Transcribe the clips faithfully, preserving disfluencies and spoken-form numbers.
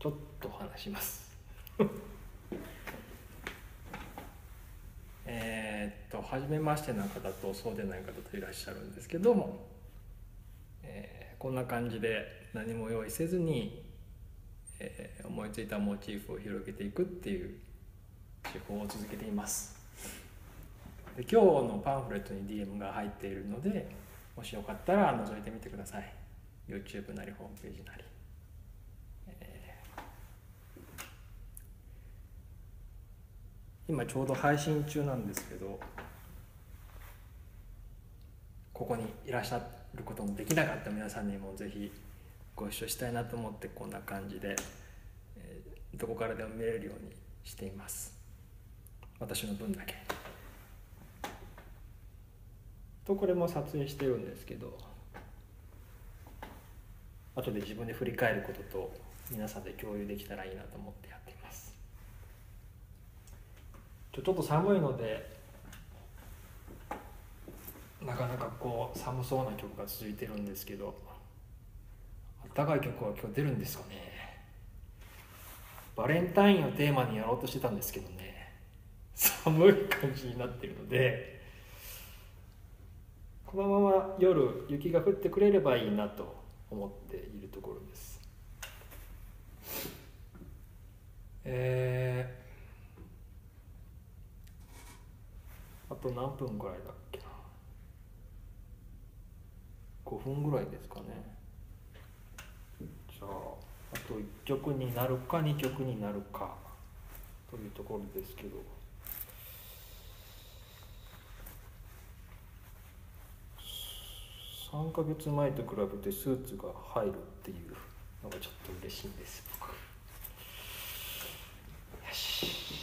ちょっと話しますえっと初めましての方とそうでない方といらっしゃるんですけども、えー、こんな感じで何も用意せずに、えー、思いついたモチーフを広げていくっていう手法を続けています。で今日のパンフレットに ディーエム が入っているので、もしよかったら覗いてみてください。 YouTube なりホームページなり、えー、今ちょうど配信中なんですけど、ここにいらっしゃることのできなかった皆さんにもぜひご一緒したいなと思って、こんな感じで、えー、どこからでも見れるようにしています。私の分だけと、これも撮影してるんですけど、後で自分で振り返ることと皆さんで共有できたらいいなと思ってやっています。ちょ、ちょっと寒いのでなかなかこう寒そうな曲が続いてるんですけど、暖かい曲は今日出るんですかね。バレンタインをテーマにやろうとしてたんですけどね、寒い感じになってるので、このまま夜雪が降ってくれればいいなと思っているところです。えー、あと何分ぐらいだっけな、ごふんぐらいですかね。じゃああといっきょくになるかにきょくになるかというところですけど、さんかげつまえと比べてスーツが入るっていうのがちょっと嬉しいんです、僕。よし。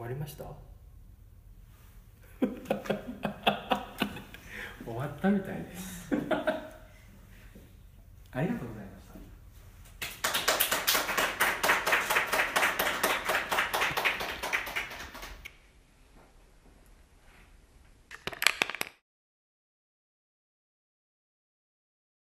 わりました終わったみたいですありがとうございます。